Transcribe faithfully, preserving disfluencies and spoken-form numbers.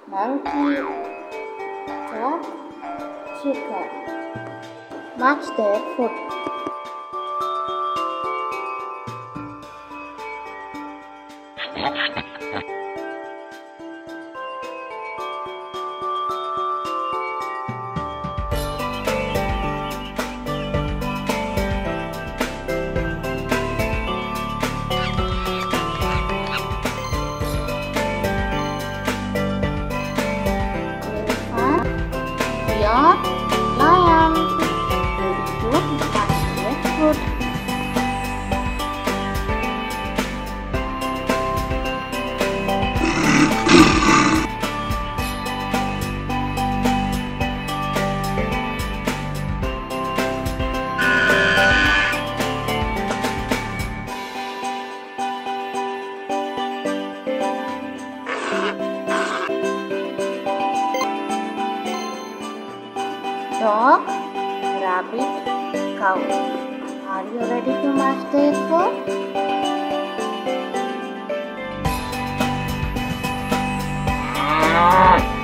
monkey, dog, chicken. Match their food. Lion, lion, duduk match their food. Dog, rabbit, cow. Are you ready to match their food?